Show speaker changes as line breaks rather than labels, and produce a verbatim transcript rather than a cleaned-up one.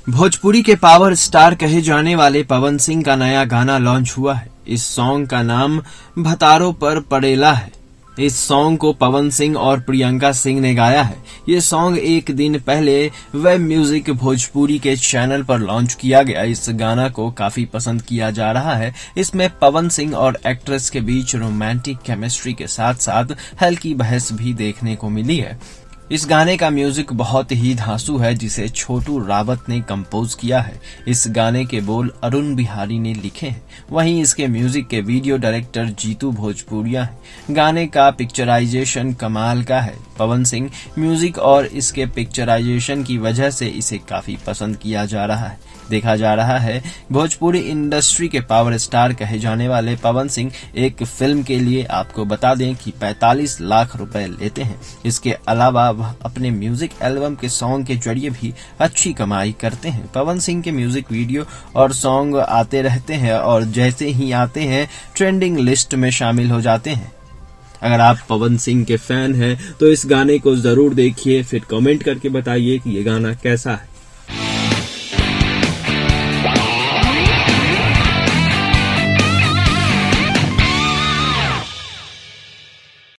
भोजपुरी के power star कहे जाने वाले पवन सिंह का नया गाना लॉन्च हुआ है। इस सॉन्ग का नाम भतारो पर पड़ेला है। इस सॉन्ग को पवन सिंह और प्रियंका सिंह ने गाया है। ये सॉन्ग एक दिन पहले वेब म्यूजिक भोजपुरी के चैनल पर लॉन्च किया गया। इस गाना को काफी पसंद किया जा रहा है। इसमें पवन सिंह और एक्ट्रेस के बीच रोमांटिक केमिस्ट्री के साथ साथ हल्की बहस भी देखने को मिली है। इस गाने का म्यूजिक बहुत ही धांसू है, जिसे छोटू रावत ने कंपोज किया है। इस गाने के बोल अरुण बिहारी ने लिखे हैं। वहीं इसके म्यूजिक के वीडियो डायरेक्टर जीतू भोजपुरिया हैं। गाने का पिक्चराइजेशन कमाल का है। पवन सिंह म्यूजिक और इसके पिक्चराइजेशन की वजह से इसे काफी पसंद किया जा रहा है। देखा जा रहा है भोजपुरी इंडस्ट्री के पावर स्टार कहे जाने वाले पवन सिंह एक फिल्म के लिए आपको बता दें कि पैंतालीस लाख रुपए लेते हैं। इसके अलावा वह अपने म्यूजिक एल्बम के सॉन्ग के जरिए भी अच्छी कमाई करते हैं। पवन सिंह के म्यूजिक वीडियो और सॉन्ग आते रहते हैं और जैसे ही आते हैं ट्रेंडिंग लिस्ट में शामिल हो जाते हैं। अगर आप पवन सिंह के फैन हैं तो इस गाने को जरूर देखिए, फिर कमेंट करके बताइए कि ये गाना कैसा है।